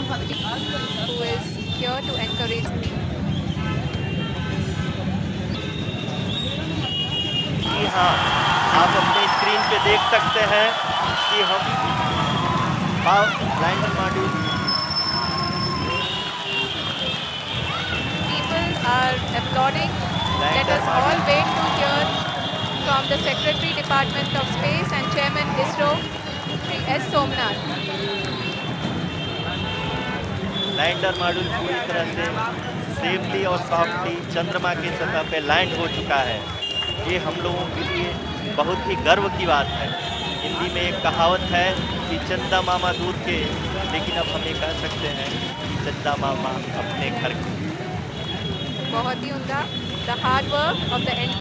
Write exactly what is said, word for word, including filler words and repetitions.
who is here to encourage. जी हाँ, आप अपने स्क्रीन पे देख सकते हैं कि हम lander module People are applauding. Let us all wait to hear from the Secretary Department of Space and Chairman ISRO, Shri S. Somnath. Lander module पूरी तरह से सेफली और सॉफ्टली चंद्रमा की सतह पे लैंड हो चुका है। ये हम लोगों के लिए बहुत ही गर्व की बात है। हिंदी में एक कहावत है कि चंदा मामा दूर के, लेकिन अब हम ये कह सकते हैं कि चंदा मामा अपने घर के। बहुत ही उमदा. The hard work of the